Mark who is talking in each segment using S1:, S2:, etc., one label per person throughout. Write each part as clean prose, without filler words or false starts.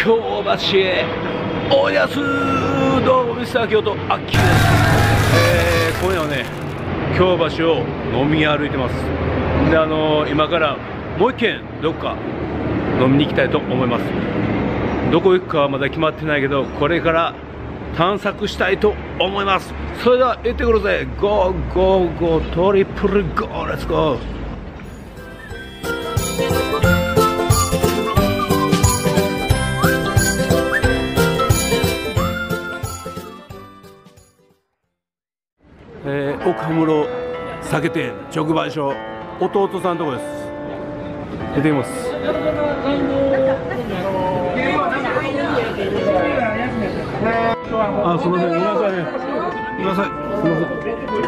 S1: 京橋へおやす。どうもミスター京都アッキーです。今夜はね京橋を飲み歩いてます。で今からもう一軒どっか飲みに行きたいと思います。どこ行くかはまだ決まってないけど、これから探索したいと思います。それでは行ってくるぜ。ゴーゴーゴートリプルゴーレッツゴー。奥羽室酒店直売所弟さんのとこです。行ってきます。あ、すみません、ごめんなさいね。ごめんなさい。すみません。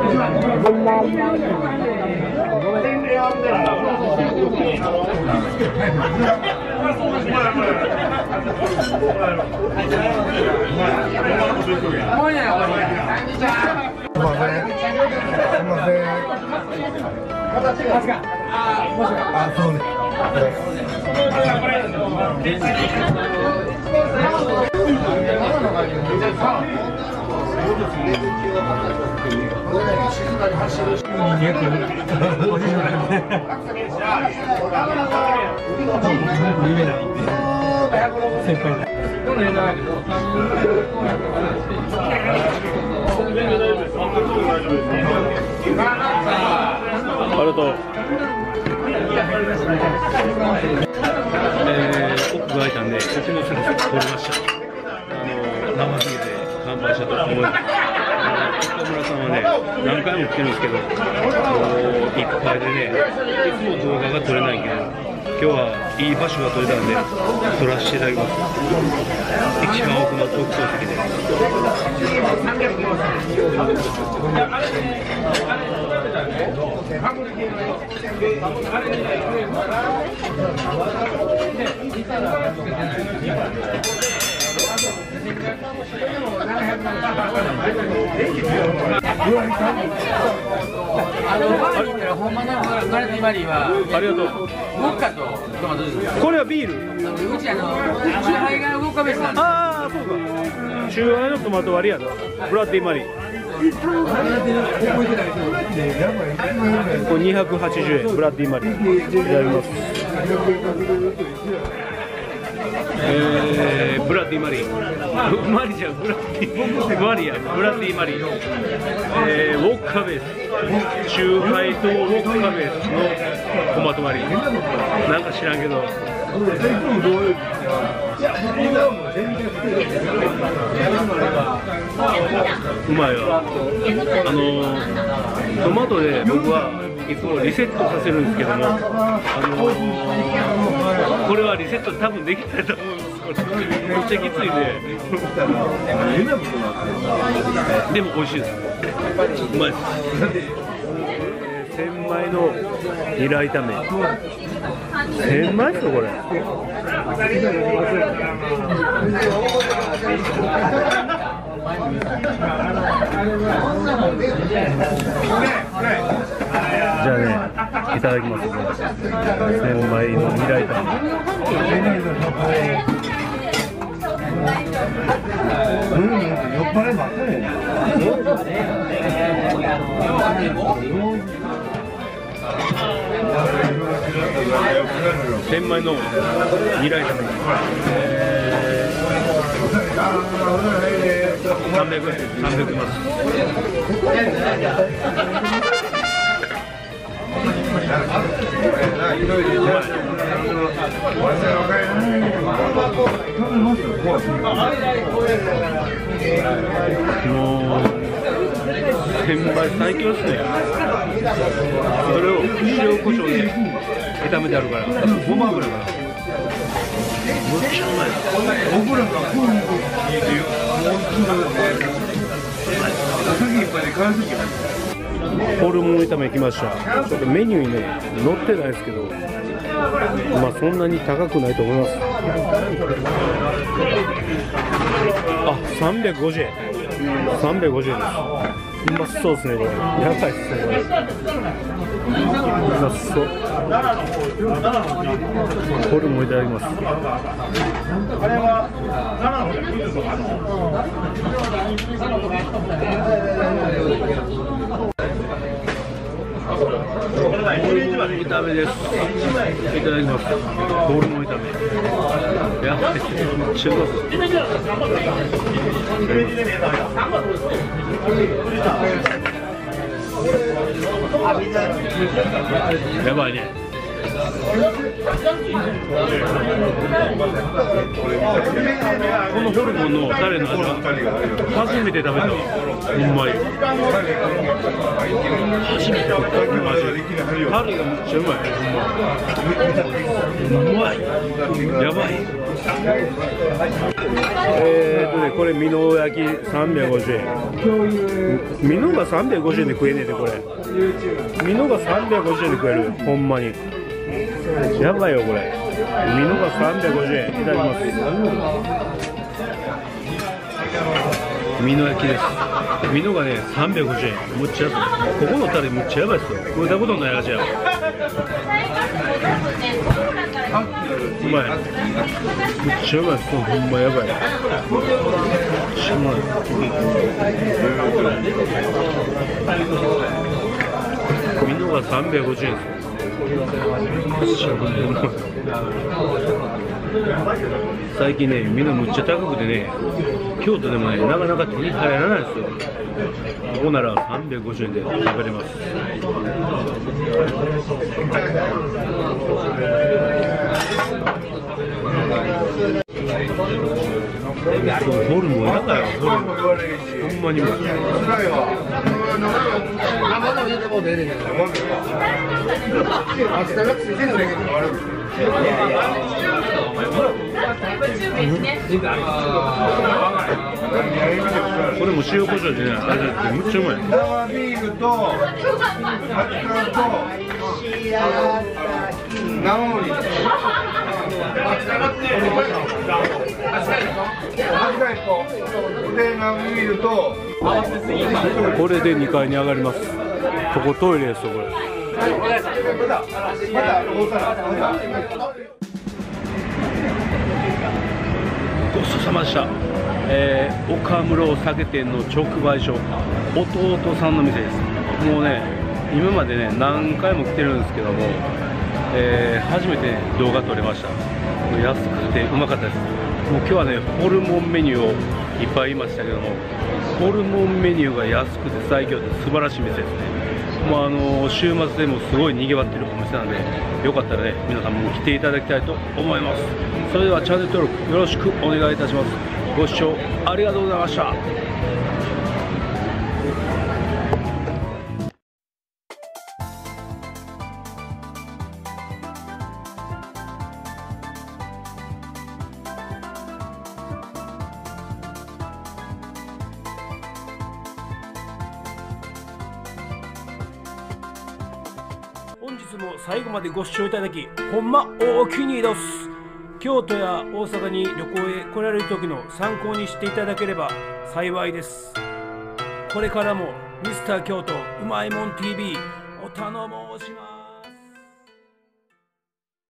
S1: ありがとう。奥が開いたんで、こっちの席取りました。生すぎて乾杯したと思います。岡村さんはね、何回も来てるんですけど、いっぱいでね、いつも動画が撮れないけど、今日はいい場所が撮れたんで、撮らせていただきます。一番奥の特等席で。ありがとう。これはビール。うちチューハイがウォッカベースなんで。ああ、そうか。チューハイのトマト割りやな。ブラッディマリー。これ280円。ブラッディマリー。いただきます。ブラッディマリー。マリじゃん、ブラッディマリや。ブラッディマリー。ウォッカベース。チューハイとウォッカベースのトマト割り。なんか知らんけど。うまいわ。トマトで僕はいつもリセットさせるんですけども、これはリセット多分できないと思うんです。めっちゃきついで。でも美味しいです。うまいです。千枚のニラ炒め。千枚ですよこれ。じゃあね、いただきます。千枚のニラ炒め。酔っ払いばっかり。千枚のニラ炒め。300ます。もう千枚最強ですね。それを塩コショウで炒めてあるから、ごま油がむっちゃうまい。ホルモン炒め来ました。ちょっとメニューにね載ってないですけど、まあそんなに高くないと思います。あ、350円。350円です。 うまそうですね、これ。やばいっすね、これ。うまそう。ホルモンいただきます。炒めです。いただきます。ホルモン炒め。やばいっすね。めっちゃうまそう。やばいね。このホルモンのタレの味は初めて食べたわ。ほんまに初めて食べたマジで。タレがめっちゃうまい。うまい。やばい。これ美濃焼き350円。美濃が350円で食えねえで、これ。美濃が350円で食える。ほんまにやばいよこれ。美濃が350円。いただきます。美濃焼きです。美濃がね350円。むっちゃ安い。ここのタレむっちゃやばいっすよ。食ったことない味やわ。うまい。めっちゃうまいっす。ほんまやばい。めっちゃうまい。美濃が350円です。最近ね、みんなむっちゃ高くてね、京都でもね、なかなか手に入らないですよ。ここなら350円で食べれます。ホルモンやだよ、ホルモン。ほんまにうまい。これも塩コショウでね、めっちゃうまい。生ビールと生盛り。これで2階に上がります。ここトイレですよ、これ。ごちそうさまでした。岡室酒店の直売所、弟さんの店です。もうね、今までね何回も来てるんですけども、初めて動画撮れました。安くてうまかったです。もう今日はねホルモンメニューをいっぱい言いましたけども、ホルモンメニューが安くて最強で素晴らしい店ですね。もう週末でもすごい賑わってるお店なんで、よかったらね皆さんも来ていただきたいと思います。それではチャンネル登録よろしくお願いいたします。ご視聴ありがとうございました。本日も最後までご視聴いただきほんまおおきにどす。京都や大阪に旅行へ来られる時の参考にしていただければ幸いです。これからもミスター京都うまいもん TV お頼申します。